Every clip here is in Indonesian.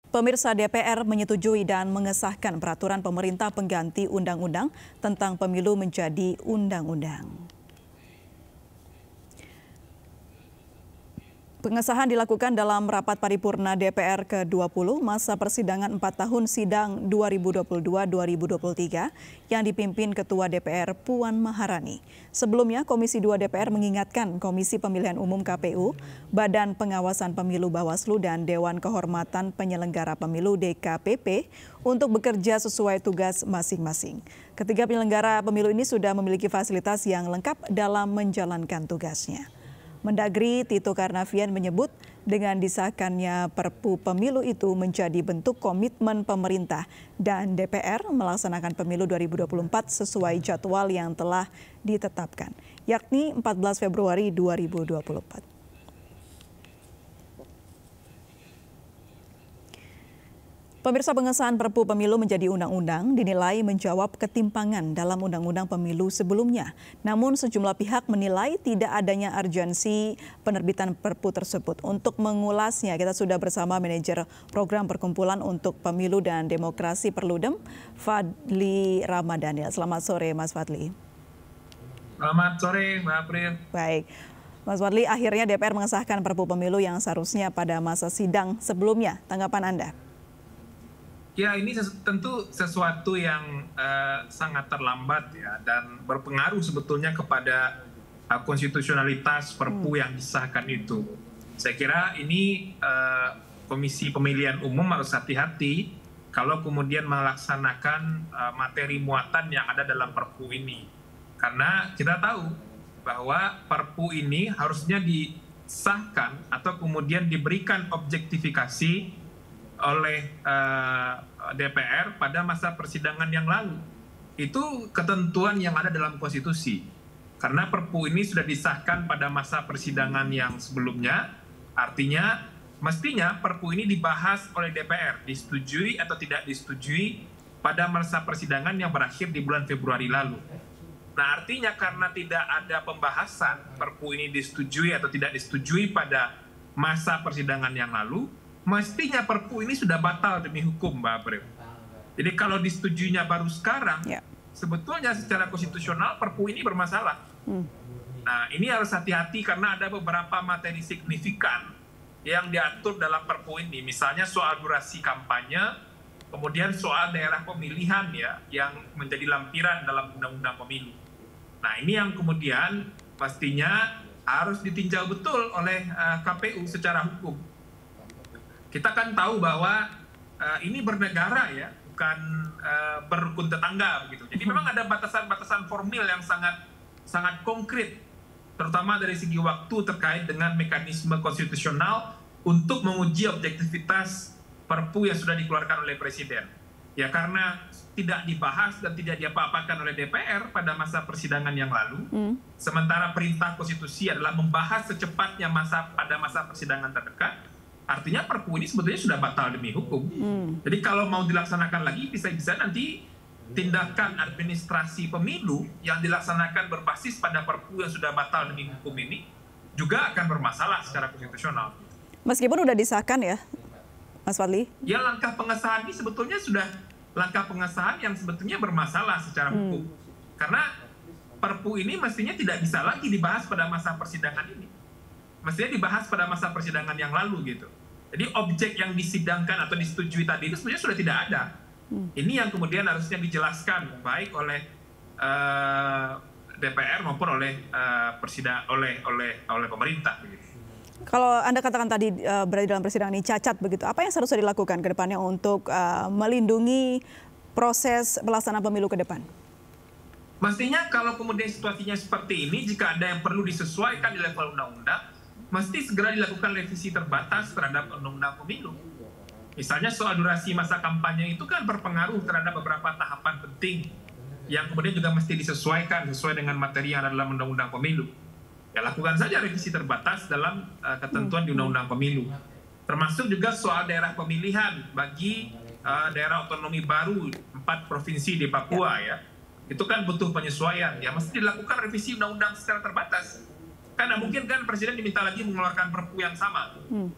Pemirsa, DPR menyetujui dan mengesahkan peraturan pemerintah pengganti undang-undang tentang pemilu menjadi undang-undang. Pengesahan dilakukan dalam rapat paripurna DPR ke-20 masa persidangan 4 tahun sidang 2022-2023 yang dipimpin Ketua DPR Puan Maharani. Sebelumnya, Komisi 2 DPR mengingatkan Komisi Pemilihan Umum KPU, Badan Pengawasan Pemilu Bawaslu dan Dewan Kehormatan Penyelenggara Pemilu DKPP untuk bekerja sesuai tugas masing-masing. Ketiga penyelenggara pemilu ini sudah memiliki fasilitas yang lengkap dalam menjalankan tugasnya. Mendagri Tito Karnavian menyebut dengan disahkannya Perpu Pemilu itu menjadi bentuk komitmen pemerintah dan DPR melaksanakan pemilu 2024 sesuai jadwal yang telah ditetapkan, yakni 14 Februari 2024. Pemirsa, pengesahan Perpu Pemilu menjadi undang-undang dinilai menjawab ketimpangan dalam undang-undang pemilu sebelumnya. Namun sejumlah pihak menilai tidak adanya urgensi penerbitan Perpu tersebut. Untuk mengulasnya, kita sudah bersama manajer program Perkumpulan untuk Pemilu dan Demokrasi Perludem, Fadli Ramadhanil. Selamat sore, Mas Fadli. Selamat sore, Mbak April. Baik. Mas Fadli, akhirnya DPR mengesahkan Perpu Pemilu yang seharusnya pada masa sidang sebelumnya. Tanggapan Anda? Ya, ini tentu sesuatu yang sangat terlambat ya, dan berpengaruh sebetulnya kepada konstitusionalitas Perpu yang disahkan itu. Saya kira ini Komisi Pemilihan Umum harus hati-hati kalau kemudian melaksanakan materi muatan yang ada dalam Perpu ini. Karena kita tahu bahwa Perpu ini harusnya disahkan atau kemudian diberikan objektifikasi oleh DPR pada masa persidangan yang lalu. Itu ketentuan yang ada dalam konstitusi. Karena Perpu ini sudah disahkan pada masa persidangan yang sebelumnya, artinya mestinya Perpu ini dibahas oleh DPR, disetujui atau tidak disetujui pada masa persidangan yang berakhir di bulan Februari lalu. Nah, artinya karena tidak ada pembahasan Perpu ini disetujui atau tidak disetujui pada masa persidangan yang lalu, mestinya Perpu ini sudah batal demi hukum, Mbak April. Jadi kalau disetujuinya baru sekarang, sebetulnya secara konstitusional Perpu ini bermasalah. Nah, ini harus hati-hati karena ada beberapa materi signifikan yang diatur dalam Perpu ini. Misalnya soal durasi kampanye, kemudian soal daerah pemilihan ya, yang menjadi lampiran dalam Undang-Undang Pemilu. Nah, ini yang kemudian pastinya harus ditinjau betul oleh KPU secara hukum. Kita kan tahu bahwa ini bernegara ya, bukan berrukun tetangga begitu. Jadi memang ada batasan-batasan formil yang sangat konkret, terutama dari segi waktu terkait dengan mekanisme konstitusional untuk menguji objektivitas Perpu yang sudah dikeluarkan oleh Presiden. Ya karena tidak dibahas dan tidak diapa-apakan oleh DPR pada masa persidangan yang lalu, sementara perintah konstitusi adalah membahas secepatnya pada masa persidangan terdekat. Artinya Perpu ini sebetulnya sudah batal demi hukum. Jadi kalau mau dilaksanakan lagi, bisa-bisa nanti tindakan administrasi pemilu yang dilaksanakan berbasis pada Perpu yang sudah batal demi hukum ini juga akan bermasalah secara konstitusional. Meskipun sudah disahkan ya, Mas Fadli? Ya, langkah pengesahan ini sebetulnya sudah langkah pengesahan yang sebetulnya bermasalah secara hukum. Karena Perpu ini mestinya tidak bisa lagi dibahas pada masa persidangan ini. Mestinya dibahas pada masa persidangan yang lalu gitu. Jadi objek yang disidangkan atau disetujui tadi itu sebenarnya sudah tidak ada. Ini yang kemudian harusnya dijelaskan baik oleh DPR maupun oleh pemerintah. Begitu. Kalau Anda katakan tadi berada dalam persidangan ini cacat begitu, apa yang seharusnya dilakukan ke depannya untuk melindungi proses pelaksanaan pemilu ke depan? Mestinya kalau kemudian situasinya seperti ini, jika ada yang perlu disesuaikan di level undang-undang, mesti segera dilakukan revisi terbatas terhadap undang-undang pemilu. Misalnya soal durasi masa kampanye itu kan berpengaruh terhadap beberapa tahapan penting yang kemudian juga mesti disesuaikan sesuai dengan materi yang ada dalam undang-undang pemilu. Ya lakukan saja revisi terbatas dalam ketentuan di undang-undang pemilu. Termasuk juga soal daerah pemilihan bagi daerah otonomi baru 4 provinsi di Papua ya. Itu kan butuh penyesuaian. Ya mesti dilakukan revisi undang-undang secara terbatas. Karena mungkin kan Presiden diminta lagi mengeluarkan Perpu yang sama.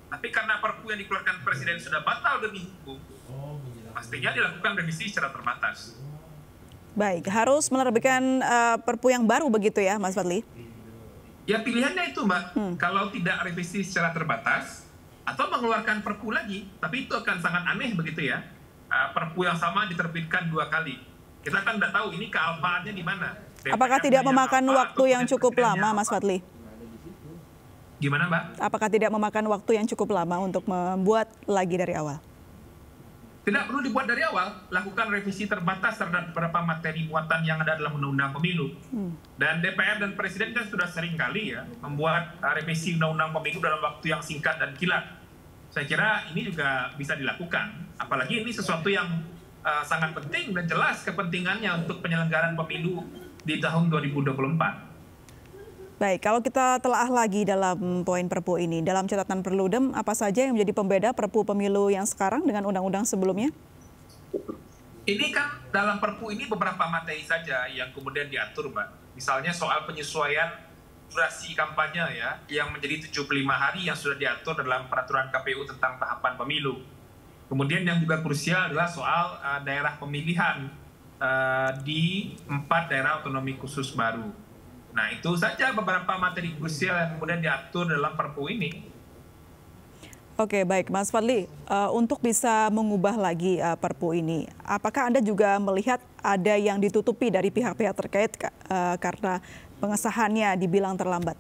Tapi karena Perpu yang dikeluarkan Presiden sudah batal demi hukum, pastinya dilakukan revisi secara terbatas. Baik, harus menerbitkan Perpu yang baru begitu ya, Mas Fadli? Ya pilihannya itu, Mbak. Kalau tidak revisi secara terbatas, atau mengeluarkan Perpu lagi, tapi itu akan sangat aneh begitu ya. Perpu yang sama diterbitkan 2 kali. Kita kan tidak tahu ini kealpaannya di mana. Apakah tidak memakan waktu yang cukup lama, Mas Fadli? Gimana, Mbak? Apakah tidak memakan waktu yang cukup lama untuk membuat lagi dari awal? Tidak perlu dibuat dari awal, lakukan revisi terbatas terhadap beberapa materi muatan yang ada dalam Undang-Undang Pemilu. Dan DPR dan Presiden kan sudah sering kali ya membuat revisi Undang-Undang Pemilu dalam waktu yang singkat dan kilat. Saya kira ini juga bisa dilakukan, apalagi ini sesuatu yang sangat penting dan jelas kepentingannya untuk penyelenggaraan pemilu di tahun 2024. Baik, kalau kita telah lagi dalam poin Perpu ini, dalam catatan Perludem, apa saja yang menjadi pembeda Perpu Pemilu yang sekarang dengan undang-undang sebelumnya? Ini kan dalam Perpu ini beberapa materi saja yang kemudian diatur, Mbak. Misalnya soal penyesuaian durasi kampanye ya, yang menjadi 75 hari yang sudah diatur dalam peraturan KPU tentang tahapan pemilu. Kemudian yang juga krusial adalah soal daerah pemilihan di 4 daerah otonomi khusus baru. Nah, itu saja beberapa materi krusial yang kemudian diatur dalam Perpu ini. Oke, baik Mas Fadli, untuk bisa mengubah lagi Perpu ini, apakah Anda juga melihat ada yang ditutupi dari pihak-pihak terkait karena pengesahannya dibilang terlambat?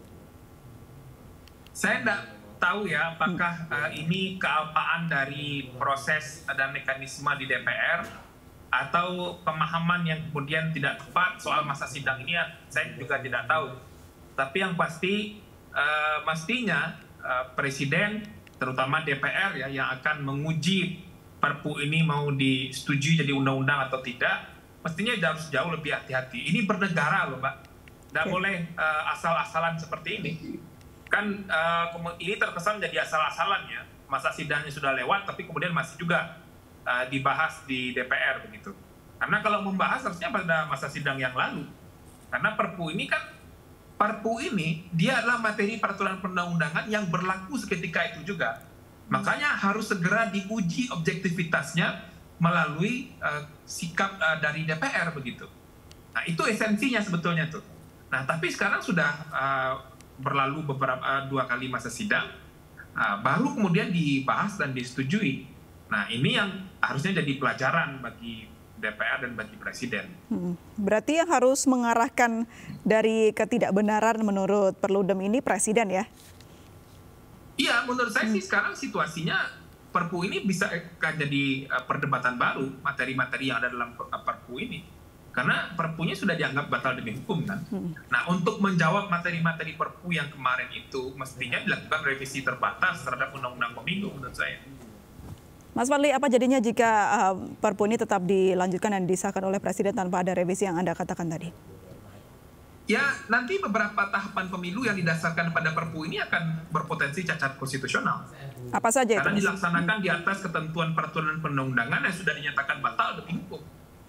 Saya tidak tahu ya apakah ini kealpaan dari proses dan mekanisme di DPR atau pemahaman yang kemudian tidak tepat soal masa sidang ini, saya juga tidak tahu. Tapi yang pasti mestinya Presiden, terutama DPR ya, yang akan menguji Perpu ini mau disetujui jadi undang-undang atau tidak, mestinya harus jauh lebih hati-hati. Ini bernegara loh, Mbak. Tidak boleh asal-asalan seperti ini. Kan ini terkesan jadi asal-asalan ya. Masa sidangnya sudah lewat, tapi kemudian masih juga dibahas di DPR begitu. Karena kalau membahas harusnya pada masa sidang yang lalu. Karena Perpu ini dia adalah materi peraturan perundang-undangan yang berlaku seketika itu juga. Makanya harus segera diuji objektivitasnya melalui sikap dari DPR begitu. Nah, itu esensinya sebetulnya tuh. Nah, tapi sekarang sudah berlalu 2 kali masa sidang, baru kemudian dibahas dan disetujui. Nah, ini yang harusnya jadi pelajaran bagi DPR dan bagi Presiden. Berarti yang harus mengarahkan dari ketidakbenaran menurut Perludem ini Presiden ya? Iya, menurut saya sih sekarang situasinya Perpu ini bisa jadi perdebatan baru, materi-materi yang ada dalam Perpu ini. Karena Perpunya sudah dianggap batal demi hukum kan. Nah, untuk menjawab materi-materi Perpu yang kemarin itu, mestinya dilakukan revisi terbatas terhadap Undang-Undang Pemilu menurut saya. Mas Fadli, apa jadinya jika Perpu ini tetap dilanjutkan dan disahkan oleh Presiden tanpa ada revisi yang Anda katakan tadi? Ya, nanti beberapa tahapan pemilu yang didasarkan pada Perpu ini akan berpotensi cacat konstitusional. Apa saja itu? Karena dilaksanakan di atas ketentuan peraturan perundang-undangan yang sudah dinyatakan batal demi hukum.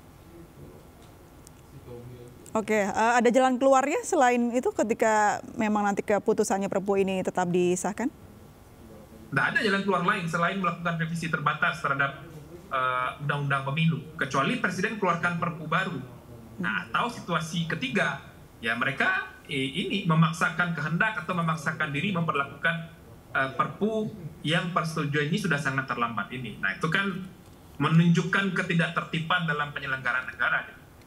Oke, ada jalan keluarnya selain itu ketika memang nanti keputusannya Perpu ini tetap disahkan? Tidak ada jalan keluar lain selain melakukan revisi terbatas terhadap undang-undang pemilu. Kecuali Presiden keluarkan Perpu baru. Nah, atau situasi ketiga, ya mereka ini memaksakan kehendak atau memaksakan diri memperlakukan Perpu yang persetujuannya sudah sangat terlambat ini. Nah, itu kan menunjukkan ketidaktertiban dalam penyelenggaraan negara.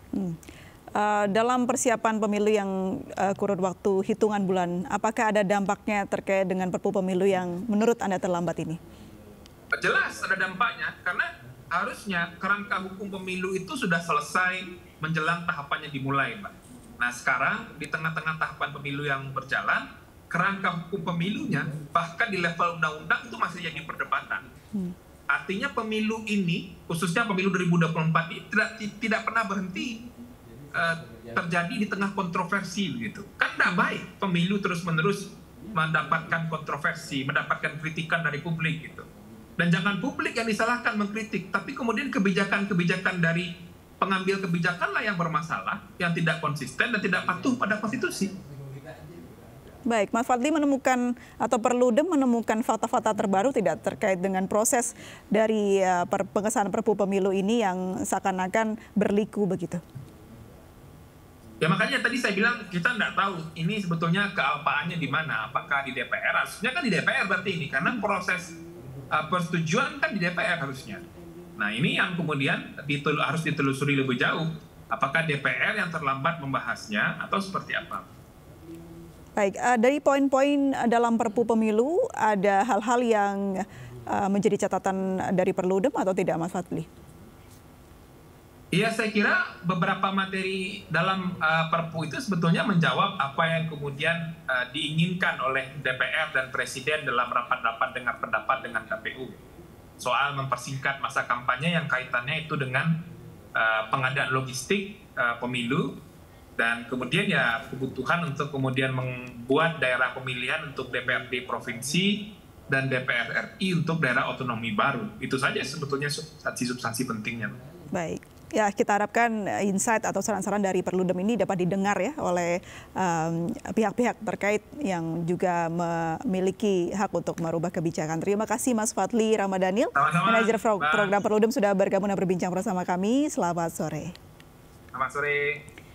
Dalam persiapan pemilu yang kurun waktu hitungan bulan, apakah ada dampaknya terkait dengan Perpu Pemilu yang menurut Anda terlambat ini? Jelas ada dampaknya, karena harusnya kerangka hukum pemilu itu sudah selesai menjelang tahapannya dimulai, Mbak. Nah, sekarang di tengah-tengah tahapan pemilu yang berjalan, kerangka hukum pemilunya bahkan di level undang-undang itu masih jadi perdebatan. Artinya pemilu ini, khususnya pemilu 2024 ini tidak pernah berhenti terjadi di tengah kontroversi begitu. Kan tidak baik pemilu terus-menerus mendapatkan kontroversi, mendapatkan kritikan dari publik gitu. Dan jangan publik yang disalahkan mengkritik, tapi kemudian kebijakan-kebijakan dari pengambil kebijakanlah yang bermasalah, yang tidak konsisten dan tidak patuh pada konstitusi. Baik, Mas Fadli menemukan atau Perludem menemukan fakta-fakta terbaru tidak terkait dengan proses dari pengesahan Perpu Pemilu ini yang seakan-akan berliku begitu? Ya makanya tadi saya bilang kita nggak tahu ini sebetulnya kealpaannya di mana. Apakah di DPR? Harusnya kan di DPR berarti ini. Karena proses persetujuan kan di DPR harusnya. Nah ini yang kemudian harus ditelusuri lebih jauh. Apakah DPR yang terlambat membahasnya atau seperti apa? Baik, dari poin-poin dalam Perpu Pemilu ada hal-hal yang menjadi catatan dari Perludem atau tidak, Mas Fadli? Iya, saya kira beberapa materi dalam Perpu itu sebetulnya menjawab apa yang kemudian diinginkan oleh DPR dan Presiden dalam rapat-rapat dengar pendapat dengan KPU. Soal mempersingkat masa kampanye yang kaitannya itu dengan pengadaan logistik pemilu, dan kemudian ya kebutuhan untuk kemudian membuat daerah pemilihan untuk DPRD provinsi dan DPR RI untuk daerah otonomi baru. Itu saja sebetulnya substansi pentingnya. Baik, ya kita harapkan insight atau saran-saran dari Perludem ini dapat didengar ya oleh pihak-pihak terkait yang juga memiliki hak untuk merubah kebijakan. Terima kasih Mas Fadli Ramadhanil, Manajer Program Perludem sudah bergabung dan berbincang bersama kami. Selamat sore. Selamat sore.